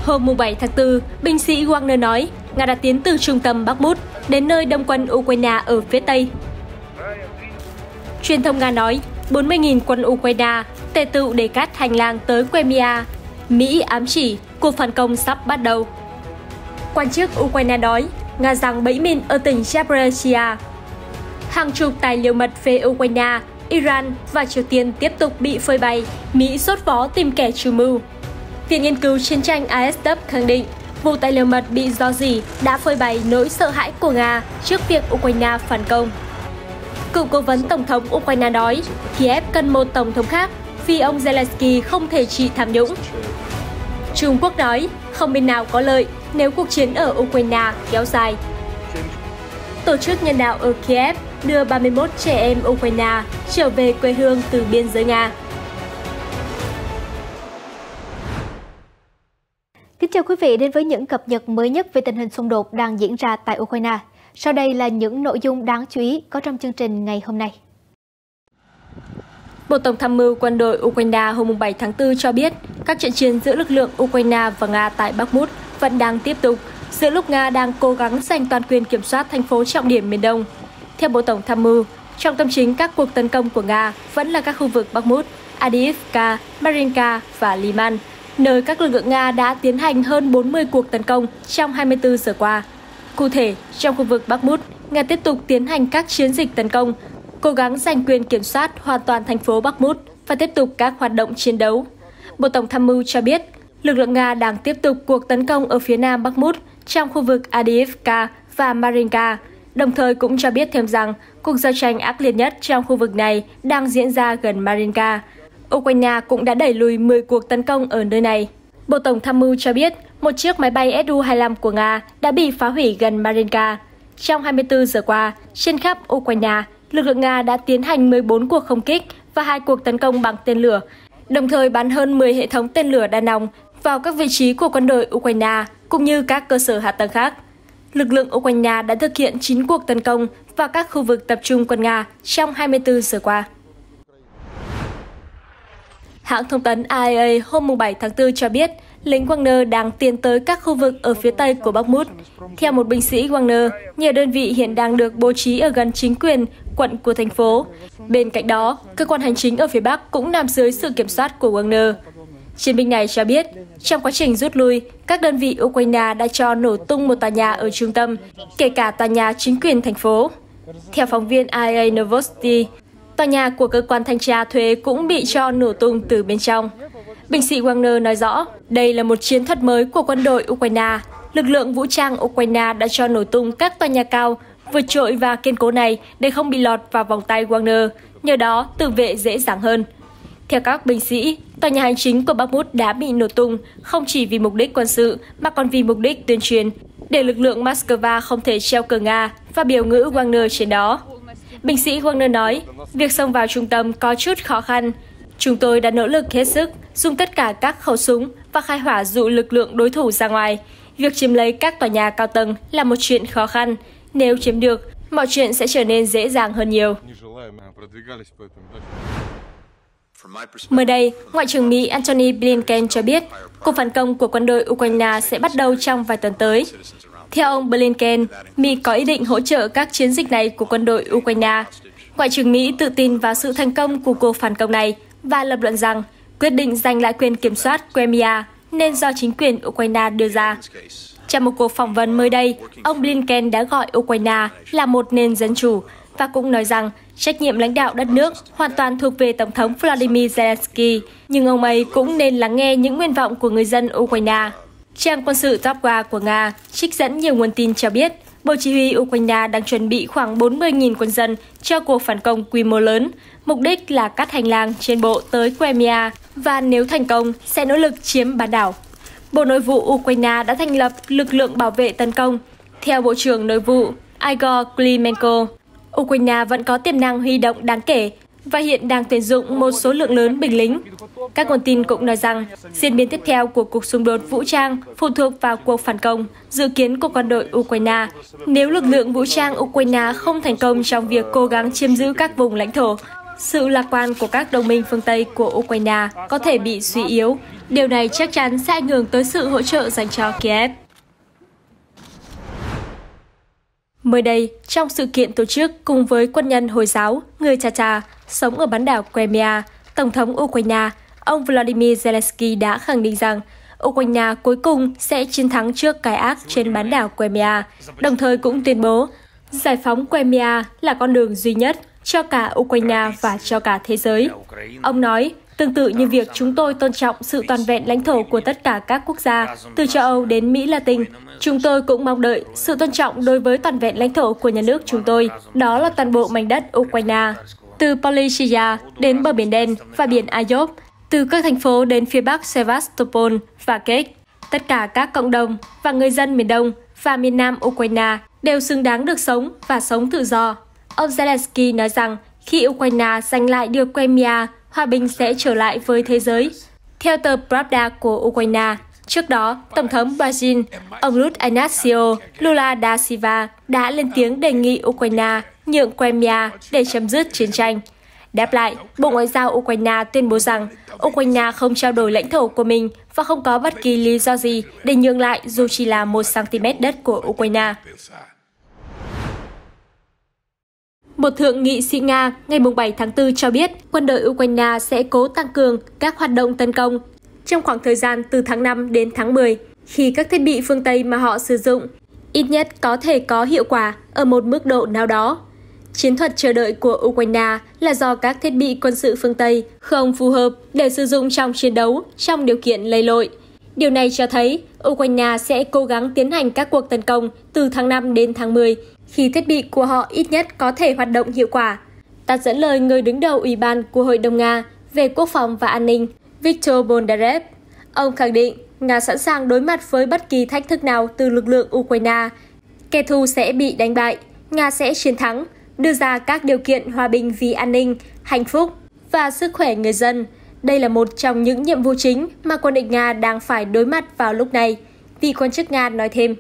Hôm 7 tháng 4, binh sĩ Wagner nói Nga đã tiến từ trung tâm Bakhmut đến nơi đông quân Ukraine ở phía Tây. Truyền thông Nga nói 40.000 quân Ukraine tề tựu để cắt hành lang tới Crimea. Mỹ ám chỉ cuộc phản công sắp bắt đầu. Quan chức Ukraine nói Nga giăng bẫy mìn ở tỉnh Zaporizhia. Hàng chục tài liệu mật về Ukraine, Iran và Triều Tiên tiếp tục bị phơi bày. Mỹ sốt vó tìm kẻ chủ mưu. Viện nghiên cứu chiến tranh ISW khẳng định vụ tài liệu mật bị rò rỉ đã phơi bày nỗi sợ hãi của Nga trước việc Ukraine phản công. Cựu cố vấn Tổng thống Ukraine nói Kiev cần một Tổng thống khác vì ông Zelensky không thể trị tham nhũng. Trung Quốc nói không bên nào có lợi nếu cuộc chiến ở Ukraine kéo dài. Tổ chức nhân đạo ở Kiev đưa 31 trẻ em Ukraine trở về quê hương từ biên giới Nga. Kính chào quý vị đến với những cập nhật mới nhất về tình hình xung đột đang diễn ra tại Ukraine. Sau đây là những nội dung đáng chú ý có trong chương trình ngày hôm nay. Bộ Tổng tham mưu quân đội Ukraine hôm 7 tháng 4 cho biết các trận chiến giữa lực lượng Ukraine và Nga tại Bakhmut vẫn đang tiếp tục, giữa lúc Nga đang cố gắng giành toàn quyền kiểm soát thành phố trọng điểm miền Đông. Theo Bộ Tổng tham mưu, trọng tâm chính các cuộc tấn công của Nga vẫn là các khu vực Bakhmut, Avdiivka, Marinka và Liman, nơi các lực lượng Nga đã tiến hành hơn 40 cuộc tấn công trong 24 giờ qua. Cụ thể, trong khu vực Bakhmut, Nga tiếp tục tiến hành các chiến dịch tấn công, cố gắng giành quyền kiểm soát hoàn toàn thành phố Bakhmut và tiếp tục các hoạt động chiến đấu. Bộ Tổng tham mưu cho biết, lực lượng Nga đang tiếp tục cuộc tấn công ở phía nam Bakhmut, trong khu vực Avdiivka và Marinka, đồng thời cũng cho biết thêm rằng cuộc giao tranh ác liệt nhất trong khu vực này đang diễn ra gần Marinka. Ukraine cũng đã đẩy lùi 10 cuộc tấn công ở nơi này. Bộ Tổng tham mưu cho biết, một chiếc máy bay Su-25 của Nga đã bị phá hủy gần Marinka. Trong 24 giờ qua, trên khắp Ukraine, lực lượng Nga đã tiến hành 14 cuộc không kích và 2 cuộc tấn công bằng tên lửa, đồng thời bắn hơn 10 hệ thống tên lửa đa nòng vào các vị trí của quân đội Ukraine cũng như các cơ sở hạ tầng khác. Lực lượng Ukraine đã thực hiện 9 cuộc tấn công vào các khu vực tập trung quân Nga trong 24 giờ qua. Hãng thông tấn RIA hôm 7 tháng 4 cho biết lính Wagner đang tiến tới các khu vực ở phía tây của Bakhmut. Theo một binh sĩ Wagner, nhiều đơn vị hiện đang được bố trí ở gần chính quyền, quận của thành phố. Bên cạnh đó, cơ quan hành chính ở phía Bắc cũng nằm dưới sự kiểm soát của Wagner. Chiến binh này cho biết, trong quá trình rút lui, các đơn vị Ukraine đã cho nổ tung một tòa nhà ở trung tâm, kể cả tòa nhà chính quyền thành phố. Theo phóng viên RIA Novosti, tòa nhà của cơ quan thanh tra thuế cũng bị cho nổ tung từ bên trong. Binh sĩ Wagner nói rõ, đây là một chiến thuật mới của quân đội Ukraine. Lực lượng vũ trang Ukraine đã cho nổ tung các tòa nhà cao, vượt trội và kiên cố này để không bị lọt vào vòng tay Wagner, nhờ đó tự vệ dễ dàng hơn. Theo các binh sĩ, tòa nhà hành chính của Bakhmut đã bị nổ tung không chỉ vì mục đích quân sự mà còn vì mục đích tuyên truyền, để lực lượng Moscow không thể treo cờ Nga và biểu ngữ Wagner trên đó. Binh sĩ Wagner nói, việc xông vào trung tâm có chút khó khăn. Chúng tôi đã nỗ lực hết sức, dùng tất cả các khẩu súng và khai hỏa dụ lực lượng đối thủ ra ngoài. Việc chiếm lấy các tòa nhà cao tầng là một chuyện khó khăn. Nếu chiếm được, mọi chuyện sẽ trở nên dễ dàng hơn nhiều. Mới đây, Ngoại trưởng Mỹ Antony Blinken cho biết cuộc phản công của quân đội Ukraine sẽ bắt đầu trong vài tuần tới. Theo ông Blinken, Mỹ có ý định hỗ trợ các chiến dịch này của quân đội Ukraine. Ngoại trưởng Mỹ tự tin vào sự thành công của cuộc phản công này và lập luận rằng quyết định giành lại quyền kiểm soát Crimea nên do chính quyền Ukraine đưa ra. Trong một cuộc phỏng vấn mới đây, ông Blinken đã gọi Ukraine là một nền dân chủ và cũng nói rằng trách nhiệm lãnh đạo đất nước hoàn toàn thuộc về Tổng thống Volodymyr Zelensky, nhưng ông ấy cũng nên lắng nghe những nguyện vọng của người dân Ukraine. Trang quân sự Topga của Nga trích dẫn nhiều nguồn tin cho biết Bộ Chỉ huy Ukraine đang chuẩn bị khoảng 40.000 quân dân cho cuộc phản công quy mô lớn. Mục đích là cắt hành lang trên bộ tới Crimea và nếu thành công sẽ nỗ lực chiếm bán đảo. Bộ Nội vụ Ukraine đã thành lập lực lượng bảo vệ tấn công. Theo Bộ trưởng Nội vụ Igor Klimenko, Ukraine vẫn có tiềm năng huy động đáng kể và hiện đang tuyển dụng một số lượng lớn binh lính. Các nguồn tin cũng nói rằng diễn biến tiếp theo của cuộc xung đột vũ trang phụ thuộc vào cuộc phản công dự kiến của quân đội Ukraine. Nếu lực lượng vũ trang Ukraine không thành công trong việc cố gắng chiếm giữ các vùng lãnh thổ, sự lạc quan của các đồng minh phương Tây của Ukraine có thể bị suy yếu. Điều này chắc chắn sẽ ảnh hưởng tới sự hỗ trợ dành cho Kiev. Mới đây, trong sự kiện tổ chức cùng với quân nhân Hồi giáo người Tatar sống ở bán đảo Crimea, Tổng thống Ukraine, ông Volodymyr Zelensky đã khẳng định rằng Ukraine cuối cùng sẽ chiến thắng trước cái ác trên bán đảo Crimea, đồng thời cũng tuyên bố giải phóng Crimea là con đường duy nhất cho cả Ukraine và cho cả thế giới. Ông nói, tương tự như việc chúng tôi tôn trọng sự toàn vẹn lãnh thổ của tất cả các quốc gia, từ châu Âu đến Mỹ Latin, chúng tôi cũng mong đợi sự tôn trọng đối với toàn vẹn lãnh thổ của nhà nước chúng tôi, đó là toàn bộ mảnh đất Ukraine, từ Polysia đến bờ Biển Đen và biển Azov, từ các thành phố đến phía bắc Sevastopol và Kiev. Tất cả các cộng đồng và người dân miền Đông và miền Nam Ukraine đều xứng đáng được sống và sống tự do. Ông Zelensky nói rằng khi Ukraine giành lại được Crimea, hòa bình sẽ trở lại với thế giới. Theo tờ Pravda của Ukraine, trước đó, Tổng thống Brazil, ông Luiz Inácio Lula da Silva đã lên tiếng đề nghị Ukraine nhượng Crimea để chấm dứt chiến tranh. Đáp lại, Bộ Ngoại giao Ukraine tuyên bố rằng Ukraine không trao đổi lãnh thổ của mình và không có bất kỳ lý do gì để nhượng lại dù chỉ là 1 cm đất của Ukraine. Một thượng nghị sĩ Nga ngày 7 tháng 4 cho biết quân đội Ukraine sẽ cố tăng cường các hoạt động tấn công trong khoảng thời gian từ tháng 5 đến tháng 10, khi các thiết bị phương Tây mà họ sử dụng ít nhất có thể có hiệu quả ở một mức độ nào đó. Chiến thuật chờ đợi của Ukraine là do các thiết bị quân sự phương Tây không phù hợp để sử dụng trong chiến đấu trong điều kiện lầy lội. Điều này cho thấy Ukraine sẽ cố gắng tiến hành các cuộc tấn công từ tháng 5 đến tháng 10, khi thiết bị của họ ít nhất có thể hoạt động hiệu quả. Ta dẫn lời người đứng đầu Ủy ban của Hội đồng Nga về Quốc phòng và An ninh, Viktor Bondarev. Ông khẳng định Nga sẵn sàng đối mặt với bất kỳ thách thức nào từ lực lượng Ukraine. Kẻ thù sẽ bị đánh bại, Nga sẽ chiến thắng, đưa ra các điều kiện hòa bình vì an ninh, hạnh phúc và sức khỏe người dân. Đây là một trong những nhiệm vụ chính mà quân đội Nga đang phải đối mặt vào lúc này, vị quan chức Nga nói thêm.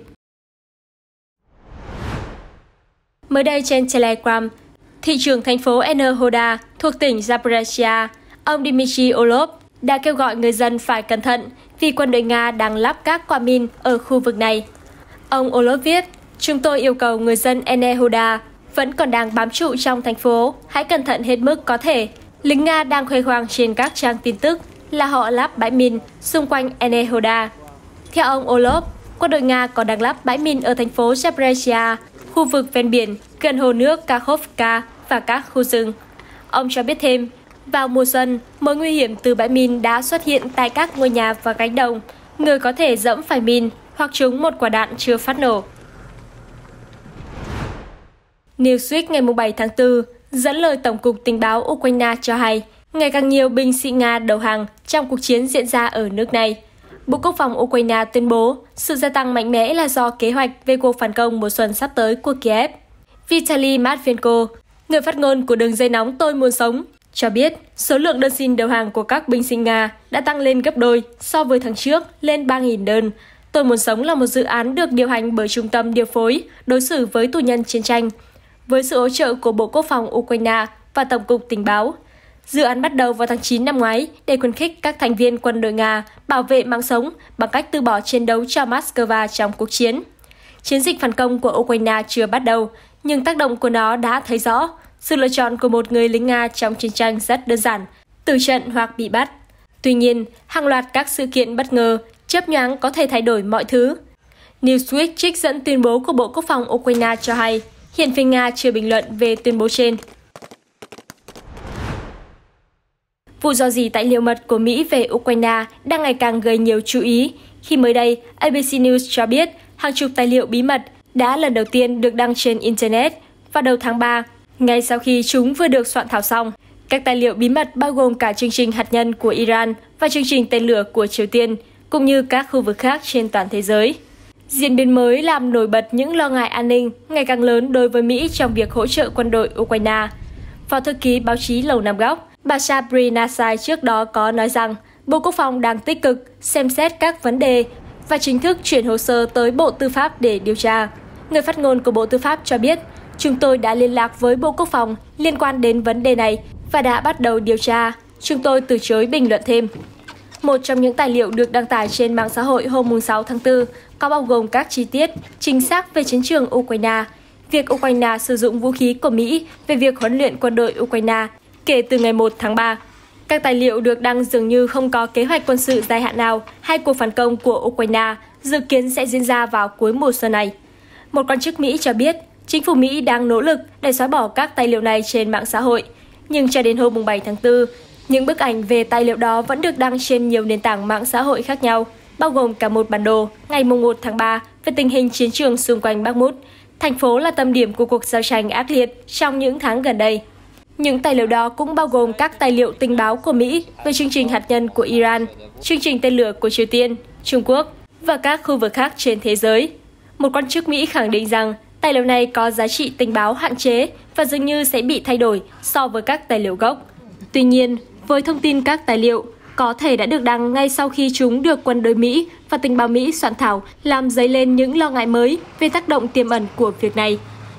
Mới đây trên Telegram, thị trưởng thành phố Enerhoda thuộc tỉnh Zaporizhia, ông Dmitry Orlov đã kêu gọi người dân phải cẩn thận vì quân đội Nga đang lắp các quả mìn ở khu vực này. Ông Orlov viết, chúng tôi yêu cầu người dân Enerhoda vẫn còn đang bám trụ trong thành phố, hãy cẩn thận hết mức có thể. Lính Nga đang khoe khoang trên các trang tin tức là họ lắp bãi mìn xung quanh Enerhoda. Theo ông Orlov, quân đội Nga còn đang lắp bãi mìn ở thành phố Zaporizhia, khu vực ven biển, gần hồ nước Kakhovka và các khu rừng. Ông cho biết thêm, vào mùa xuân, mối nguy hiểm từ bãi mìn đã xuất hiện tại các ngôi nhà và cánh đồng. Người có thể dẫm phải mìn hoặc trúng một quả đạn chưa phát nổ. Newsweek ngày 7 tháng 4 dẫn lời Tổng cục Tình báo Ukraine cho hay, ngày càng nhiều binh sĩ Nga đầu hàng trong cuộc chiến diễn ra ở nước này. Bộ Quốc phòng Ukraine tuyên bố sự gia tăng mạnh mẽ là do kế hoạch về cuộc phản công mùa xuân sắp tới của Kiev. Vitaly Matvenko, người phát ngôn của đường dây nóng Tôi Muốn Sống, cho biết số lượng đơn xin đầu hàng của các binh sĩ Nga đã tăng lên gấp đôi so với tháng trước, lên 3.000 đơn. Tôi Muốn Sống là một dự án được điều hành bởi Trung tâm Điều phối đối xử với tù nhân chiến tranh, với sự hỗ trợ của Bộ Quốc phòng Ukraine và Tổng cục Tình báo. Dự án bắt đầu vào tháng 9 năm ngoái để khuyến khích các thành viên quân đội Nga bảo vệ mạng sống bằng cách từ bỏ chiến đấu cho Moscow trong cuộc chiến. Chiến dịch phản công của Ukraine chưa bắt đầu, nhưng tác động của nó đã thấy rõ. Sự lựa chọn của một người lính Nga trong chiến tranh rất đơn giản, tử trận hoặc bị bắt. Tuy nhiên, hàng loạt các sự kiện bất ngờ, chớp nhoáng có thể thay đổi mọi thứ. Newsweek trích dẫn tuyên bố của Bộ Quốc phòng Ukraine cho hay, hiện phía Nga chưa bình luận về tuyên bố trên. Vụ rò rỉ tài liệu mật của Mỹ về Ukraine đang ngày càng gây nhiều chú ý, khi mới đây ABC News cho biết hàng chục tài liệu bí mật đã lần đầu tiên được đăng trên Internet vào đầu tháng 3, ngay sau khi chúng vừa được soạn thảo xong. Các tài liệu bí mật bao gồm cả chương trình hạt nhân của Iran và chương trình tên lửa của Triều Tiên, cũng như các khu vực khác trên toàn thế giới. Diễn biến mới làm nổi bật những lo ngại an ninh ngày càng lớn đối với Mỹ trong việc hỗ trợ quân đội Ukraine. Phó thư ký báo chí Lầu Năm Góc, bà Sabrina Sai trước đó có nói rằng Bộ Quốc phòng đang tích cực xem xét các vấn đề và chính thức chuyển hồ sơ tới Bộ Tư pháp để điều tra. Người phát ngôn của Bộ Tư pháp cho biết, chúng tôi đã liên lạc với Bộ Quốc phòng liên quan đến vấn đề này và đã bắt đầu điều tra. Chúng tôi từ chối bình luận thêm. Một trong những tài liệu được đăng tải trên mạng xã hội hôm 6 tháng 4 có bao gồm các chi tiết chính xác về chiến trường Ukraine, việc Ukraine sử dụng vũ khí của Mỹ, về việc huấn luyện quân đội Ukraine kể từ ngày 1 tháng 3. Các tài liệu được đăng dường như không có kế hoạch quân sự dài hạn nào hay cuộc phản công của Ukraine dự kiến sẽ diễn ra vào cuối mùa xuân này. Một quan chức Mỹ cho biết chính phủ Mỹ đang nỗ lực để xóa bỏ các tài liệu này trên mạng xã hội. Nhưng cho đến hôm 7 tháng 4, những bức ảnh về tài liệu đó vẫn được đăng trên nhiều nền tảng mạng xã hội khác nhau, bao gồm cả một bản đồ ngày 1 tháng 3 về tình hình chiến trường xung quanh Bakhmut, thành phố là tâm điểm của cuộc giao tranh ác liệt trong những tháng gần đây. Những tài liệu đó cũng bao gồm các tài liệu tình báo của Mỹ về chương trình hạt nhân của Iran, chương trình tên lửa của Triều Tiên, Trung Quốc và các khu vực khác trên thế giới. Một quan chức Mỹ khẳng định rằng tài liệu này có giá trị tình báo hạn chế và dường như sẽ bị thay đổi so với các tài liệu gốc. Tuy nhiên, với thông tin các tài liệu có thể đã được đăng ngay sau khi chúng được quân đội Mỹ và tình báo Mỹ soạn thảo, làm dấy lên những lo ngại mới về tác động tiềm ẩn của việc này.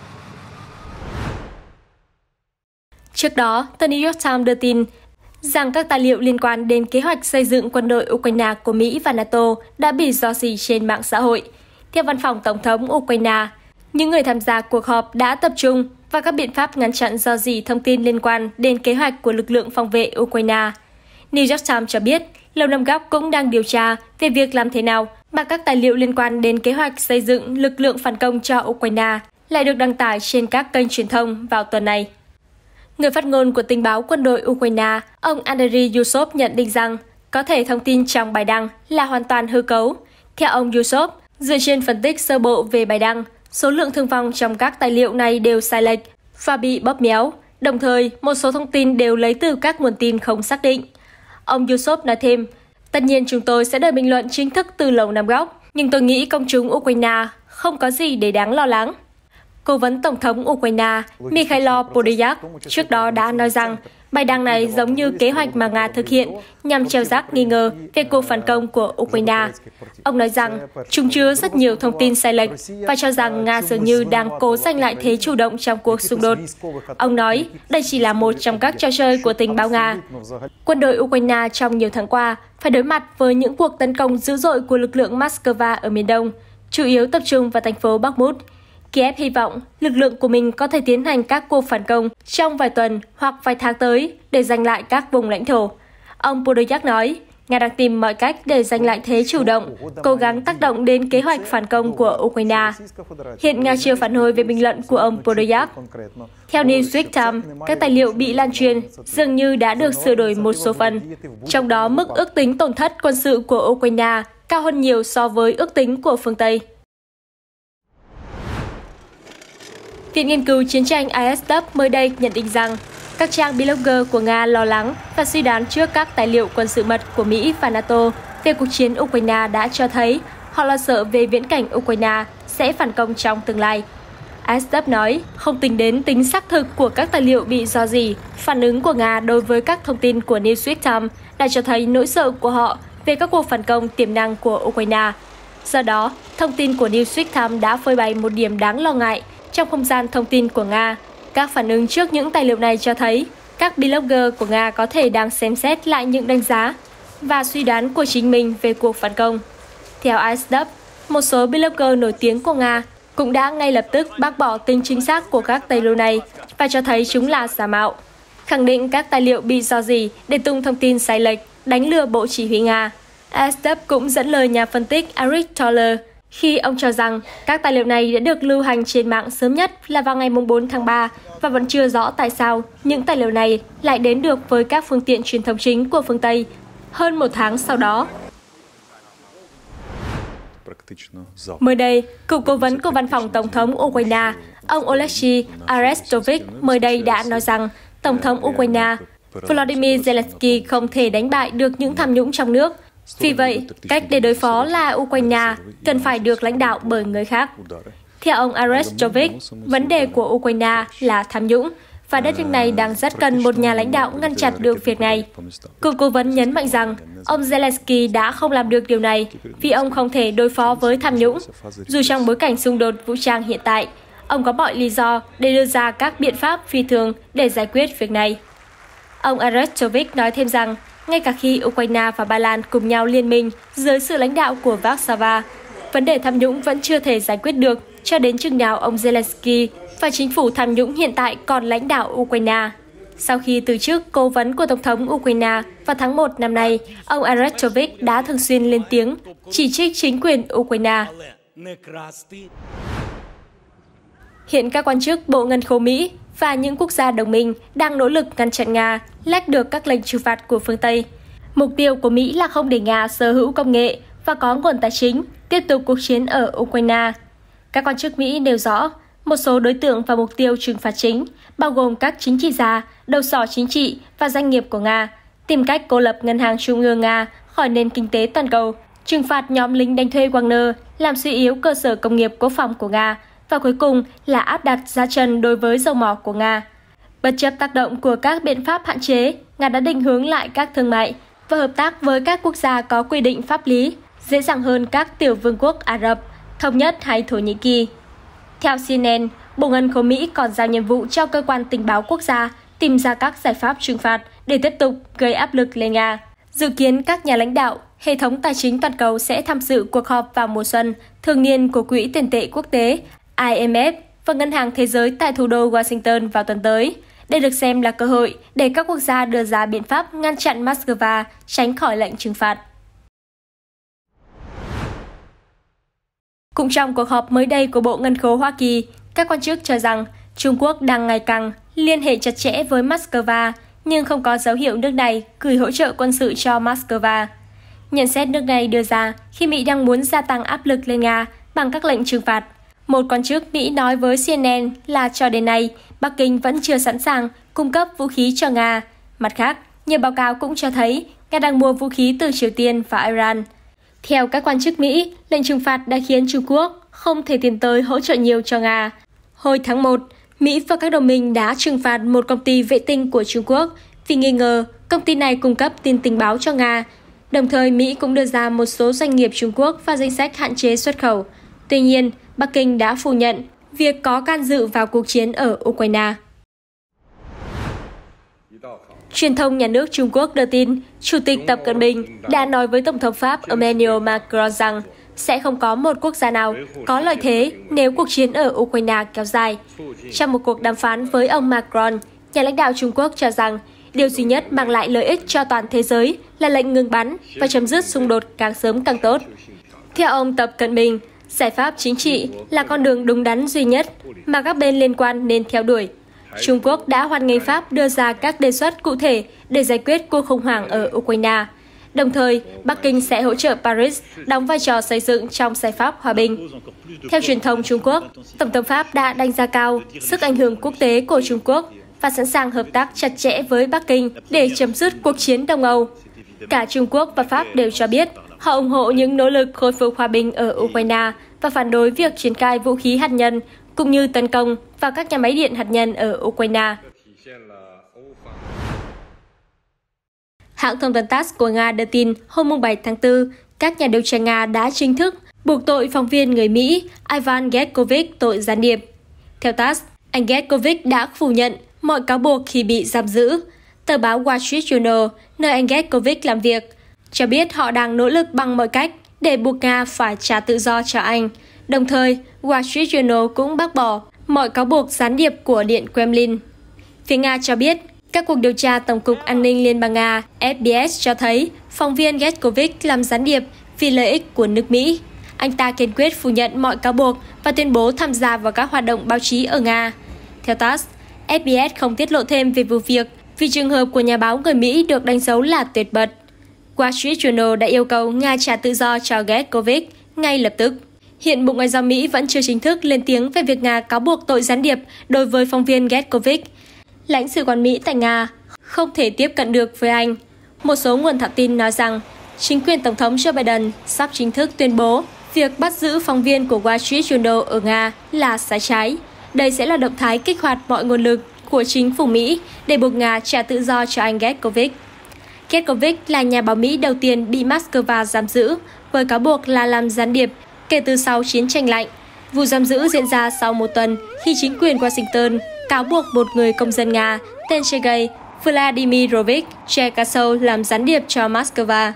Trước đó, The New York Times đưa tin rằng các tài liệu liên quan đến kế hoạch xây dựng quân đội Ukraine của Mỹ và NATO đã bị rò rỉ trên mạng xã hội. Theo văn phòng Tổng thống Ukraine, những người tham gia cuộc họp đã tập trung vào các biện pháp ngăn chặn rò rỉ thông tin liên quan đến kế hoạch của lực lượng phòng vệ Ukraine. New York Times cho biết, Lầu Năm Góc cũng đang điều tra về việc làm thế nào mà các tài liệu liên quan đến kế hoạch xây dựng lực lượng phản công cho Ukraine lại được đăng tải trên các kênh truyền thông vào tuần này. Người phát ngôn của tình báo quân đội Ukraine, ông Andriy Yusov nhận định rằng có thể thông tin trong bài đăng là hoàn toàn hư cấu. Theo ông Yusov, dựa trên phân tích sơ bộ về bài đăng, số lượng thương vong trong các tài liệu này đều sai lệch và bị bóp méo. Đồng thời, một số thông tin đều lấy từ các nguồn tin không xác định. Ông Yusov nói thêm, tất nhiên chúng tôi sẽ đợi bình luận chính thức từ Lầu Năm Góc, nhưng tôi nghĩ công chúng Ukraine không có gì để đáng lo lắng. Cố vấn Tổng thống Ukraine Mikhailo Podolyak trước đó đã nói rằng bài đăng này giống như kế hoạch mà Nga thực hiện nhằm treo rác nghi ngờ về cuộc phản công của Ukraine. Ông nói rằng chúng chứa rất nhiều thông tin sai lệch và cho rằng Nga dường như đang cố giành lại thế chủ động trong cuộc xung đột. Ông nói đây chỉ là một trong các trò chơi của tình báo Nga. Quân đội Ukraine trong nhiều tháng qua phải đối mặt với những cuộc tấn công dữ dội của lực lượng Moscow ở miền Đông, chủ yếu tập trung vào thành phố Bakhmut. Kiev hy vọng lực lượng của mình có thể tiến hành các cuộc phản công trong vài tuần hoặc vài tháng tới để giành lại các vùng lãnh thổ. Ông Podolyak nói, Nga đang tìm mọi cách để giành lại thế chủ động, cố gắng tác động đến kế hoạch phản công của Ukraine. Hiện Nga chưa phản hồi về bình luận của ông Podolyak. Theo Newsweek Times, các tài liệu bị lan truyền dường như đã được sửa đổi một số phần, trong đó mức ước tính tổn thất quân sự của Ukraine cao hơn nhiều so với ước tính của phương Tây. Viện nghiên cứu chiến tranh ISW mới đây nhận định rằng các trang blogger của Nga lo lắng và suy đoán trước các tài liệu quân sự mật của Mỹ và NATO về cuộc chiến Ukraine đã cho thấy họ lo sợ về viễn cảnh Ukraine sẽ phản công trong tương lai. ISW nói không tính đến tính xác thực của các tài liệu bị rò rỉ, phản ứng của Nga đối với các thông tin của Newsweek Times đã cho thấy nỗi sợ của họ về các cuộc phản công tiềm năng của Ukraine. Do đó, thông tin của Newsweek Times đã phơi bày một điểm đáng lo ngại trong không gian thông tin của Nga. Các phản ứng trước những tài liệu này cho thấy các blogger của Nga có thể đang xem xét lại những đánh giá và suy đoán của chính mình về cuộc phản công. Theo ISW, một số blogger nổi tiếng của Nga cũng đã ngay lập tức bác bỏ tính chính xác của các tài liệu này và cho thấy chúng là giả mạo, khẳng định các tài liệu bị rò rỉ để tung thông tin sai lệch, đánh lừa Bộ Chỉ huy Nga. ISW cũng dẫn lời nhà phân tích Eric Toller khi ông cho rằng các tài liệu này đã được lưu hành trên mạng sớm nhất là vào ngày 4 tháng 3 và vẫn chưa rõ tại sao những tài liệu này lại đến được với các phương tiện truyền thông chính của phương Tây hơn một tháng sau đó. Mới đây, cựu cố vấn của văn phòng Tổng thống Ukraine, ông Oleksiy Arestovich mới đây đã nói rằng Tổng thống Ukraine Volodymyr Zelensky không thể đánh bại được những tham nhũng trong nước. Vì vậy, cách để đối phó là Ukraine cần phải được lãnh đạo bởi người khác. Theo ông Arestovich, vấn đề của Ukraine là tham nhũng, và đất nước này đang rất cần một nhà lãnh đạo ngăn chặn được việc này. Cựu cố vấn nhấn mạnh rằng ông Zelensky đã không làm được điều này vì ông không thể đối phó với tham nhũng. Dù trong bối cảnh xung đột vũ trang hiện tại, ông có mọi lý do để đưa ra các biện pháp phi thường để giải quyết việc này. Ông Arestovich nói thêm rằng, ngay cả khi Ukraine và Ba Lan cùng nhau liên minh dưới sự lãnh đạo của Warsaw, vấn đề tham nhũng vẫn chưa thể giải quyết được cho đến chừng nào ông Zelensky và chính phủ tham nhũng hiện tại còn lãnh đạo Ukraine. Sau khi từ chức cố vấn của Tổng thống Ukraine vào tháng 1 năm nay, ông Arestovich đã thường xuyên lên tiếng chỉ trích chính quyền Ukraine. Hiện các quan chức Bộ Ngân khố Mỹ và những quốc gia đồng minh đang nỗ lực ngăn chặn Nga lách được các lệnh trừng phạt của phương Tây. Mục tiêu của Mỹ là không để Nga sở hữu công nghệ và có nguồn tài chính tiếp tục cuộc chiến ở Ukraine. Các quan chức Mỹ nêu rõ, một số đối tượng và mục tiêu trừng phạt chính, bao gồm các chính trị gia, đầu sỏ chính trị và doanh nghiệp của Nga, tìm cách cô lập Ngân hàng Trung ương Nga khỏi nền kinh tế toàn cầu, trừng phạt nhóm lính đánh thuê Wagner, làm suy yếu cơ sở công nghiệp quốc phòng của Nga, và cuối cùng là áp đặt giá trần đối với dầu mỏ của Nga. Bất chấp tác động của các biện pháp hạn chế, Nga đã định hướng lại các thương mại và hợp tác với các quốc gia có quy định pháp lý, dễ dàng hơn các tiểu vương quốc Ả Rập, Thống nhất hay Thổ Nhĩ Kỳ. Theo CNN, Bộ Ngân khố Mỹ còn giao nhiệm vụ cho cơ quan tình báo quốc gia tìm ra các giải pháp trừng phạt để tiếp tục gây áp lực lên Nga. Dự kiến các nhà lãnh đạo, hệ thống tài chính toàn cầu sẽ tham dự cuộc họp vào mùa xuân thường niên của Quỹ tiền tệ quốc tế IMF và Ngân hàng Thế giới tại thủ đô Washington vào tuần tới. Đây được xem là cơ hội để các quốc gia đưa ra biện pháp ngăn chặn Moscow tránh khỏi lệnh trừng phạt. Cũng trong cuộc họp mới đây của Bộ Ngân khố Hoa Kỳ, các quan chức cho rằng Trung Quốc đang ngày càng liên hệ chặt chẽ với Moscow, nhưng không có dấu hiệu nước này gửi hỗ trợ quân sự cho Moscow. Nhận xét nước này đưa ra khi Mỹ đang muốn gia tăng áp lực lên Nga bằng các lệnh trừng phạt. Một quan chức Mỹ nói với CNN là cho đến nay, Bắc Kinh vẫn chưa sẵn sàng cung cấp vũ khí cho Nga. Mặt khác, nhiều báo cáo cũng cho thấy Nga đang mua vũ khí từ Triều Tiên và Iran. Theo các quan chức Mỹ, lệnh trừng phạt đã khiến Trung Quốc không thể tiến tới hỗ trợ nhiều cho Nga. Hồi tháng 1, Mỹ và các đồng minh đã trừng phạt một công ty vệ tinh của Trung Quốc vì nghi ngờ công ty này cung cấp tin tình báo cho Nga. Đồng thời, Mỹ cũng đưa ra một số doanh nghiệp Trung Quốc vào danh sách hạn chế xuất khẩu. Tuy nhiên, Bắc Kinh đã phủ nhận việc có can dự vào cuộc chiến ở Ukraine. Truyền thông nhà nước Trung Quốc đưa tin, Chủ tịch Tập Cận Bình đã nói với Tổng thống Pháp Emmanuel Macron rằng sẽ không có một quốc gia nào có lợi thế nếu cuộc chiến ở Ukraine kéo dài. Trong một cuộc đàm phán với ông Macron, nhà lãnh đạo Trung Quốc cho rằng điều duy nhất mang lại lợi ích cho toàn thế giới là lệnh ngừng bắn và chấm dứt xung đột càng sớm càng tốt. Theo ông Tập Cận Bình, giải pháp chính trị là con đường đúng đắn duy nhất mà các bên liên quan nên theo đuổi. Trung Quốc đã hoan nghênh Pháp đưa ra các đề xuất cụ thể để giải quyết cuộc khủng hoảng ở Ukraine. Đồng thời, Bắc Kinh sẽ hỗ trợ Paris đóng vai trò xây dựng trong giải pháp hòa bình. Theo truyền thông Trung Quốc, Tổng thống Pháp đã đánh giá cao sức ảnh hưởng quốc tế của Trung Quốc và sẵn sàng hợp tác chặt chẽ với Bắc Kinh để chấm dứt cuộc chiến Đông Âu. Cả Trung Quốc và Pháp đều cho biết họ ủng hộ những nỗ lực khôi phục hòa bình ở Ukraine và phản đối việc triển khai vũ khí hạt nhân cũng như tấn công vào các nhà máy điện hạt nhân ở Ukraine. Hãng thông tấn TASS của Nga đưa tin hôm 7 tháng 4, các nhà điều tra Nga đã chính thức buộc tội phóng viên người Mỹ Ivan Gershkovich tội gián điệp. Theo TASS, anh Gershkovich đã phủ nhận mọi cáo buộc khi bị giam giữ. Tờ báo Wall Street Journal, nơi anh Gershkovich làm việc, cho biết họ đang nỗ lực bằng mọi cách để buộc Nga phải trả tự do cho anh. Đồng thời, Wall Street Journal cũng bác bỏ mọi cáo buộc gián điệp của Điện Kremlin. Phía Nga cho biết, các cuộc điều tra Tổng cục An ninh Liên bang Nga FBS cho thấy phóng viên Gershkovich làm gián điệp vì lợi ích của nước Mỹ. Anh ta kiên quyết phủ nhận mọi cáo buộc và tuyên bố tham gia vào các hoạt động báo chí ở Nga. Theo TASS, FBS không tiết lộ thêm về vụ việc vì trường hợp của nhà báo người Mỹ được đánh dấu là tuyệt mật. Wall Street Journal đã yêu cầu Nga trả tự do cho Gershkovich ngay lập tức. Hiện Bộ Ngoại giao Mỹ vẫn chưa chính thức lên tiếng về việc Nga cáo buộc tội gián điệp đối với phóng viên Gershkovich. Lãnh sự quán Mỹ tại Nga không thể tiếp cận được với anh. Một số nguồn thạo tin nói rằng chính quyền Tổng thống Joe Biden sắp chính thức tuyên bố việc bắt giữ phóng viên của Wall Street Journal ở Nga là sai trái. Đây sẽ là động thái kích hoạt mọi nguồn lực của chính phủ Mỹ để buộc Nga trả tự do cho anh Gershkovich. Gershkovich là nhà báo Mỹ đầu tiên bị Moscow giam giữ với cáo buộc là làm gián điệp kể từ sau chiến tranh lạnh. Vụ giam giữ diễn ra sau một tuần khi chính quyền Washington cáo buộc một người công dân Nga tên Sergei Vladimirovich Cherkasov làm gián điệp cho Moscow.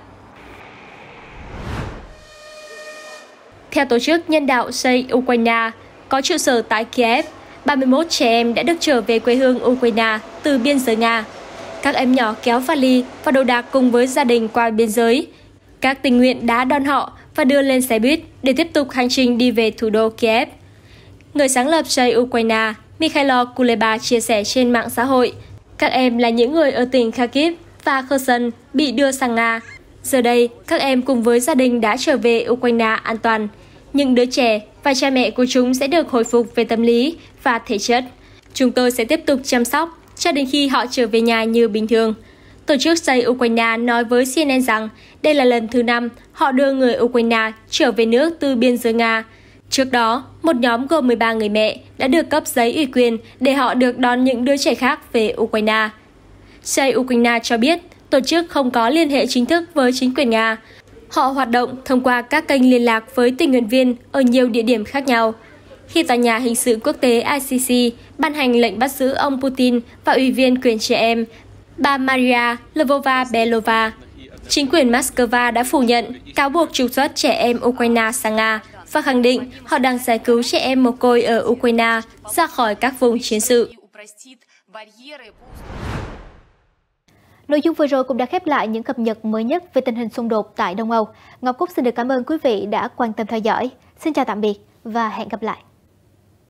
Theo Tổ chức Nhân đạo Save Ukraine, có trụ sở tại Kiev, 31 trẻ em đã được trở về quê hương Ukraine từ biên giới Nga. Các em nhỏ kéo vali và đồ đạc cùng với gia đình qua biên giới. Các tình nguyện đã đón họ và đưa lên xe buýt để tiếp tục hành trình đi về thủ đô Kiev. Người sáng lập Save Ukraine, Mikhailo Kuleba chia sẻ trên mạng xã hội, các em là những người ở tỉnh Kharkiv và Kherson bị đưa sang Nga. Giờ đây, các em cùng với gia đình đã trở về Ukraine an toàn. Những đứa trẻ và cha mẹ của chúng sẽ được hồi phục về tâm lý và thể chất. Chúng tôi sẽ tiếp tục chăm sóc cho đến khi họ trở về nhà như bình thường. Tổ chức Save Ukraine nói với CNN rằng đây là lần thứ 5 họ đưa người Ukraine trở về nước từ biên giới Nga. Trước đó, một nhóm gồm 13 người mẹ đã được cấp giấy ủy quyền để họ được đón những đứa trẻ khác về Ukraine. Save Ukraine cho biết tổ chức không có liên hệ chính thức với chính quyền Nga. Họ hoạt động thông qua các kênh liên lạc với tình nguyện viên ở nhiều địa điểm khác nhau. Khi Tòa nhà Hình sự Quốc tế ICC ban hành lệnh bắt giữ ông Putin và Ủy viên quyền trẻ em, bà Maria Lvova-Belova, chính quyền Moscow đã phủ nhận cáo buộc trục xuất trẻ em Ukraine sang Nga và khẳng định họ đang giải cứu trẻ em mồ côi ở Ukraine ra khỏi các vùng chiến sự. Nội dung vừa rồi cũng đã khép lại những cập nhật mới nhất về tình hình xung đột tại Đông Âu. Ngọc Cúc xin được cảm ơn quý vị đã quan tâm theo dõi. Xin chào tạm biệt và hẹn gặp lại.